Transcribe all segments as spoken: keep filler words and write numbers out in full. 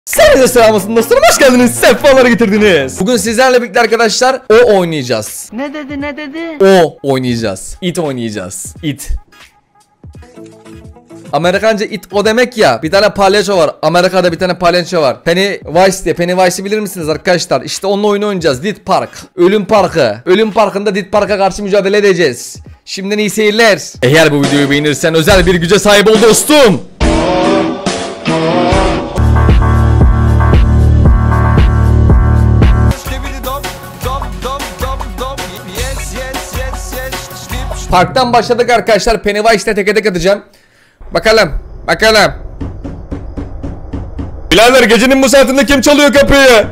Size selam olsun dostlarım, hoş geldiniz, sefalar getirdiniz. Bugün sizlerle birlikte arkadaşlar o oynayacağız. Ne dedi ne dedi? O oynayacağız. It oynayacağız. It. Amerikanca it o demek ya. Bir tane palyaço var. Amerika'da bir tane palyaço var. Pennywise diye. Pennywise'ı bilir misiniz arkadaşlar? İşte onunla oyun oynayacağız. Dead Park. Ölüm Parkı. Ölüm Parkı'nda Dead Park'a karşı mücadele edeceğiz. Şimdiden iyi seyirler. Eğer bu videoyu beğenirsen özel bir güce sahip ol dostum. Parktan başladık arkadaşlar. Pennywise'le teke tek atacağım. Bakalım. Bakalım. Birader, gecenin bu saatinde kim çalıyor kapıyı?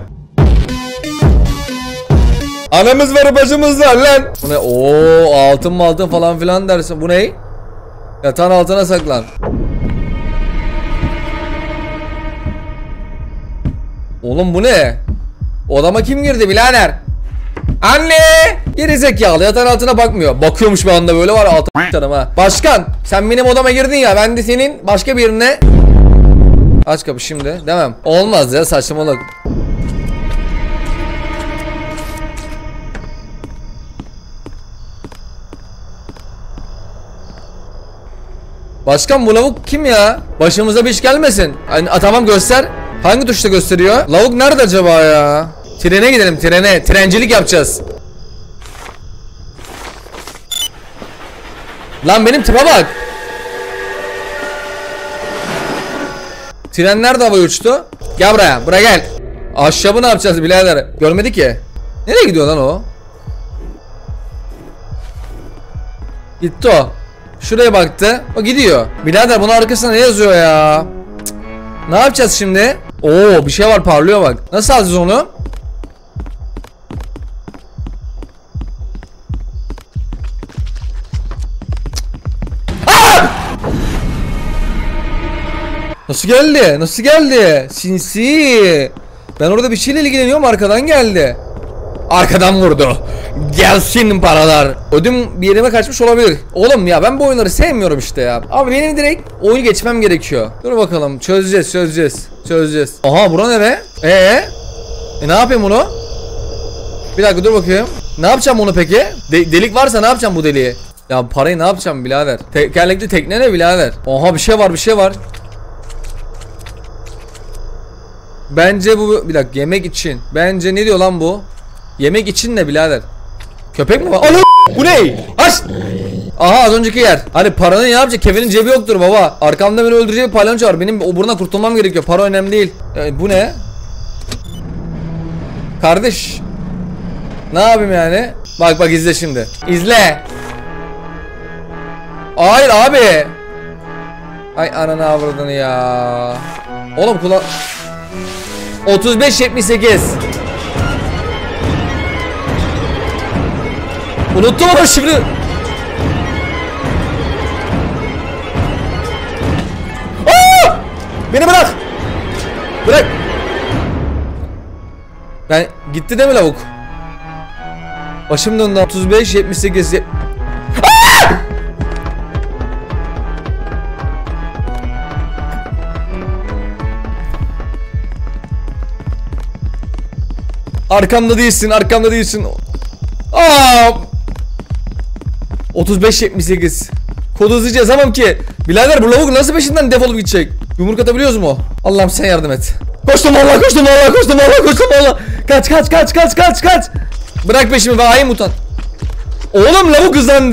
Anamız var, bacımız var lan. Bu ne? Oo, altın mı altın falan filan dersin. Bu ne? Yatağın altına saklan. Oğlum bu ne? Odama kim girdi birader? Anne! Gerizekalı, yatağın altına bakmıyor. Bakıyormuş bir anda, böyle var altına canım ha. Başkan, sen benim odama girdin ya, ben de senin başka birine. Aç kapı şimdi, demem. Olmaz ya, saçmalık. Başkan, bu lavuk kim ya? Başımıza bir iş gelmesin. Hani, a, tamam göster. Hangi tuşta gösteriyor? Lavuk nerede acaba ya? Trene gidelim, trene. Trencilik yapacağız. Lan benim tipe bak. Tren nerede havaya uçtu? Gel buraya, buraya gel. Ahşabı ne yapacağız birader? Görmedi ki. Nereye gidiyor lan o? Gitti o. Şuraya baktı. O gidiyor. Birader, bunun arkasında ne yazıyor ya? Cık. Ne yapacağız şimdi? Oo, bir şey var, parlıyor bak. Nasıl alacağız onu? Nasıl geldi? Nasıl geldi? Sinsi. Ben orada bir şeyle ilgileniyorum, arkadan geldi. Arkadan vurdu. Gelsin paralar. Ödüm bir yerime kaçmış olabilir. Oğlum ya, ben bu oyunları sevmiyorum işte ya. Abi benim direkt oyunu geçmem gerekiyor. Dur bakalım, çözeceğiz çözeceğiz. Çözeceğiz. Aha, bura ne be? Eee? E ne yapayım bunu? Bir dakika dur bakayım. Ne yapacağım onu peki? De delik varsa ne yapacağım bu deliği? Ya parayı ne yapacağım birader? Tekerlekli tekne ne birader? Oha, bir şey var bir şey var. Bence bu, bir dakika, yemek için. Bence ne diyor lan bu? Yemek için ne birader? Köpek mi var? Ana! Bu ne? Aç! Aha, az önceki yer. Hani paranın ne yapacak? Kevin'in cebi yoktur baba. Arkamda beni öldürecek bir palyaço var. Benim o buradan kurtulmam gerekiyor. Para önemli değil. Yani bu ne? Kardeş. Ne yapayım yani? Bak bak, izle şimdi. İzle. Hayır abi. Ay ananı avradını ya. Oğlum kula... otuz beş yetmiş sekiz. Unuttum ama şimdi. Aa! Beni bırak. Bırak. Ben gitti değil mi lavuk? Başım döndü. otuz beş yetmiş sekiz. Aa! Arkamda değilsin, arkamda değilsin. Aa! otuz beş yetmiş sekiz. Kodu hızlıca yazamam ki. Birader, bu lavuk nasıl peşinden defolup gidecek? Yumruk atabiliyoruz mu? Allah'ım sen yardım et. Koştum vallahi, koştum vallahi, koştum vallahi, koştum vallahi. Kaç kaç kaç kaç kaç kaç. Bırak peşimi, ben ayı mutant. Oğlum lavuk hızlandı.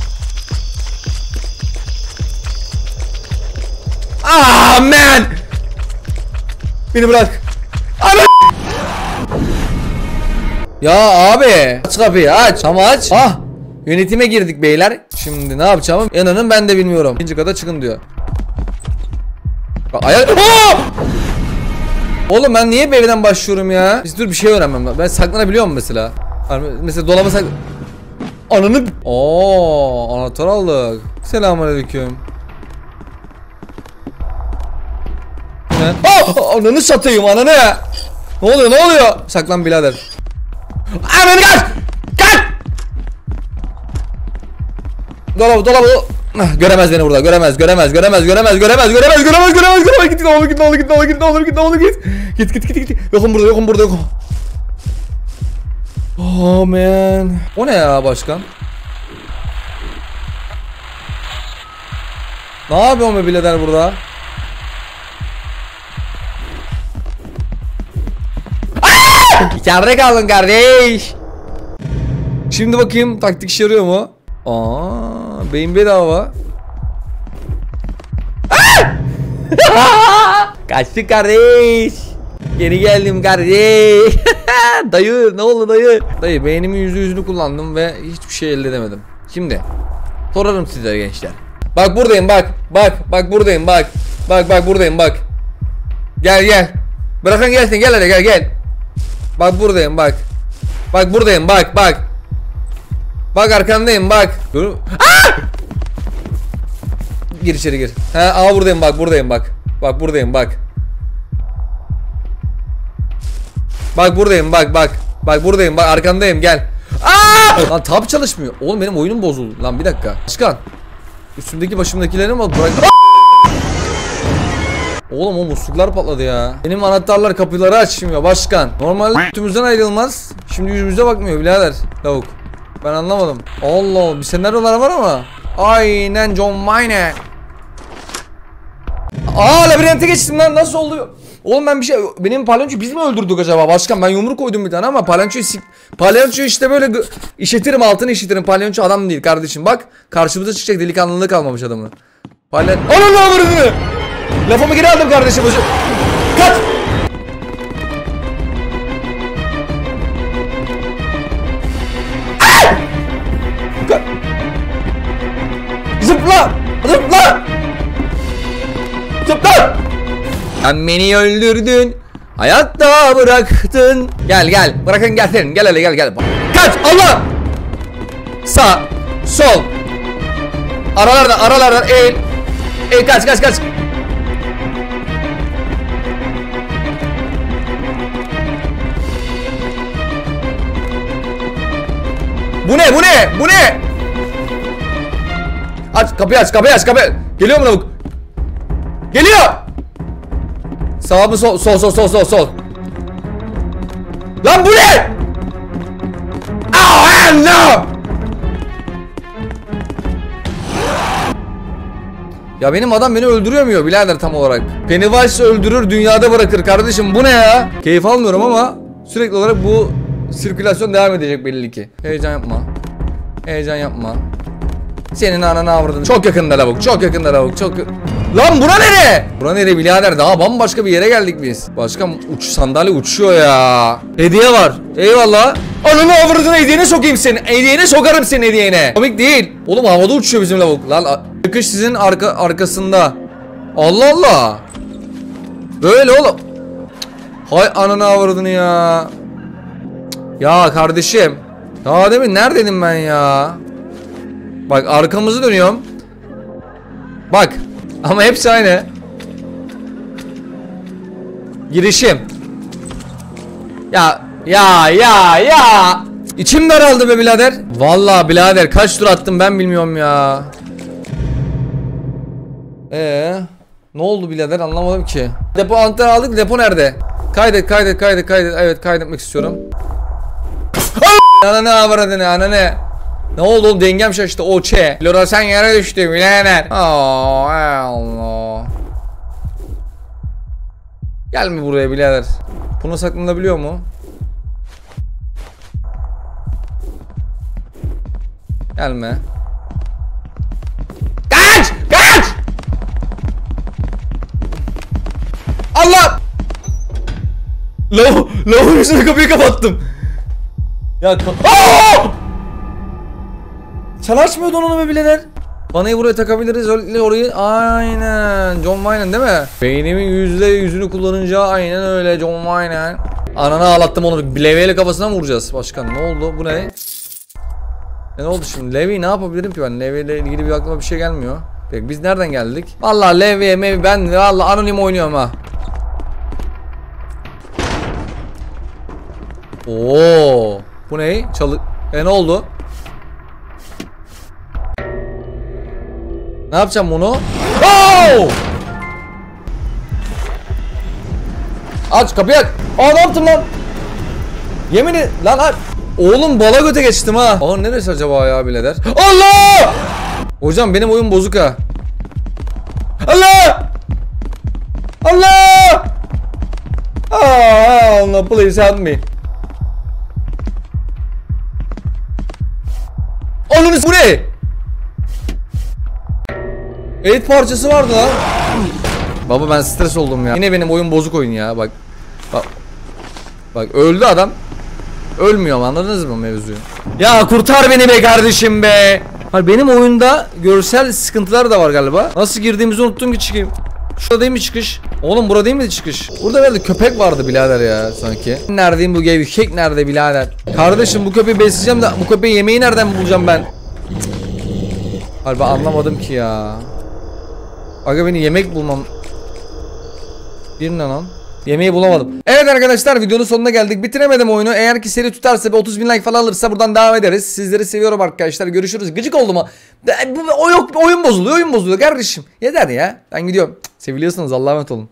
Ah man. Beni bırak. Ana. Ya abi, aç kapıyı, aç. Ama aç. Ah, yönetime girdik beyler. Şimdi ne yapacağım? İnanın ben de bilmiyorum. İkinci kata çıkın diyor. Bak ayak. Aa! Oğlum ben niye bir evden başlıyorum ya? Biz dur bir şey öğrenmem lazım. Ben saklanabiliyor muyum mesela? Mesela dolaba sak... Ananı... Oo, anahtar aldık. Selamünaleyküm. Ne? Oh, ananı satayım, ananı. Ne oluyor, ne oluyor? Saklan birader. Ananı kaç! Kaç! Dolabı, dolabı. Göremez beni burada. Göremez, göremez, göremez, göremez, göremez, göremez, göremez, göremez, göremez. Git ne olur, git ne olur, git ne olur, git ne olur, git ne olur, git. Git, git, git, git. Yokum burada, yokum burada, yokum. Oh man. O ne ya başkan? Ne yapıyor mu birader burada? İçeride kaldın kardeş. Şimdi bakayım taktik işe yarıyor mu? Aa, beyin bedava. Kaçtık kardeş. Geri geldim kardeş. Dayı ne oldu dayı? Dayı beynimin yüzü yüzünü kullandım ve hiçbir şey elde edemedim. Şimdi sorarım size gençler. Bak buradayım bak. Bak bak buradayım bak. Bak bak buradayım bak. Gel gel. Bırakın gelsin gel hadi gel gel. Bak buradayım bak. Bak buradayım bak bak. Bak arkandayım bak. Dur. Gir içeri gir. Ha, aa buradayım bak buradayım bak. Bak buradayım bak. Bak buradayım bak bak. Bak buradayım bak arkandayım gel. Aa! Lan tab çalışmıyor. Oğlum benim oyunum bozuldu. Lan bir dakika. Başkan. Üstümdeki başımdakileri mi bırak? Oğlum o musluklar patladı ya. Benim anahtarlar kapıları açmıyor başkan. Normalde üstümüzden ayrılmaz. Şimdi yüzümüze bakmıyor birader. Lavuk. Ben anlamadım. Allah Allah bir senaryolar var ama. Aynen John Wayne. Aa labirente geçtim lan nasıl oldu? Oğlum ben bir şey benim palyaçoyu biz mi öldürdük acaba başkan? Ben yumruk koydum bir tane ama palyaçoyu palyaço işte böyle işletirim altını işletirim. Palyaço adam değil kardeşim bak. Karşımıza çıkacak delikanlılığı kalmamış adamın. Palyaço. Onun ne olur? Lafımı geri aldım kardeşim. Kaç! Kaç! Zıpla! Zıpla! Zıpla! Sen beni öldürdün. Hayatta bıraktın. Gel gel. Bırakın gelsin. Gel hele gel gel. Kaç! Allah! Sağ. Sol. Aralardan aralardan eğil. Eğil kaç kaç kaç. Bu ne bu ne bu ne? Aç kapıyı aç kapıyı aç kapıyı. Geliyor mu lavuk? Geliyor. Sağ mı sol sol sol sol sol sol. Lan bu ne? Oh no. Ya benim adam beni öldüremiyor birader tam olarak. Pennywise öldürür dünyada bırakır kardeşim bu ne ya? Keyif almıyorum ama sürekli olarak bu sirkülasyon devam edecek belli ki. Heyecan yapma. Heyecan yapma. Senin ananı avradın. Çok yakında lavuk. Çok yakında lavuk. Çok lan bura nere? Bura nere birader? Daha bambaşka bir yere geldik biz. Başka uç sandalye uçuyor ya. Hediye var. Eyvallah. Ananı avradın hediyene sokayım seni. Hediyene sokarım seni hediyene. Komik değil. Oğlum havada uçuyor bizim lavuk. Lan çıkış sizin arka arkasında. Allah Allah. Böyle oğlum. Hay ananı avradını ya. Ya kardeşim. Daha demin neredeydim ben ya? Bak arkamızı dönüyorum. Bak. Ama hepsi aynı. Girişim. Ya ya ya ya. İçim daraldı be birader. Vallahi birader kaç tur attım ben bilmiyorum ya. Ee, ne oldu birader anlamadım ki. Depo anahtarı aldık. Depo nerede? Kaydet kaydet kaydet kaydet. Evet kaydetmek istiyorum. Ananı avradını ananı. Ne oldu oğlum dengem şaştı o çe. Lora sen yere düştü birader. Oh Allah. Gelme buraya birader. Bunu saklanabiliyor mu? Gelme. Kaç! Kaç! Allah! Lav, lavun üstüne kapıyı kapattım. Ya Aaaa! Sen açmıyordun onu be birader. Vanayı buraya takabiliriz öyle orayı. Aynen John Wayne değil mi? Beynimin yüzde yüzünü kullanınca aynen öyle John Wayne. Ananı ağlattım onu. Levyeyle kafasına mı vuracağız başkan? Ne oldu? Bu ne? E ne oldu şimdi? Levye'yi ne yapabilirim ki ben? Levye'yle ilgili bir aklıma bir şey gelmiyor. Peki biz nereden geldik? Vallahi Levye mev ben vallahi anonim oynuyorum ha. Oo, bu ne? Çalı. E ne oldu? Ne yapacağım bunu? Oh! Aç kapıyı aç. Aa ne yaptım lan? Yemin et lan aç. Oğlum bala göte geçtim ha. Aa neresi acaba ya birader? Allah! Hocam benim oyun bozuk ha. Allah! Allah! Aa, Allah please help me. Onun bu ne? Et parçası vardı lan. Baba ben stres oldum ya. Yine benim oyun bozuk oyun ya bak. Bak. Bak öldü adam. Ölmüyor, anladınız mı mevzuyu? Ya kurtar beni be kardeşim be. Hayır benim oyunda görsel sıkıntılar da var galiba. Nasıl girdiğimizi unuttum ki çıkayım. Şurada değil mi çıkış? Oğlum burada değil mi çıkış? Burada nerede köpek vardı birader ya sanki. Neredeyim bu gevşek nerede birader? Kardeşim bu köpeği besleyeceğim de bu köpeği yemeği nereden bulacağım ben? Hayır ben anlamadım ki ya. Aga beni yemek bulmam. Bir ne lan? Yemeği bulamadım. Evet arkadaşlar videonun sonuna geldik. Bitiremedim oyunu. Eğer ki seri tutarsa ve otuz bin like falan alırsa buradan devam ederiz. Sizleri seviyorum arkadaşlar. Görüşürüz. Gıcık oldu mu? Bu oyun, oyun bozuluyor. Oyun bozuluyor kardeşim. Yeter ya. Ben gidiyorum. Seviliyorsunuz. Allah'a emanet olun.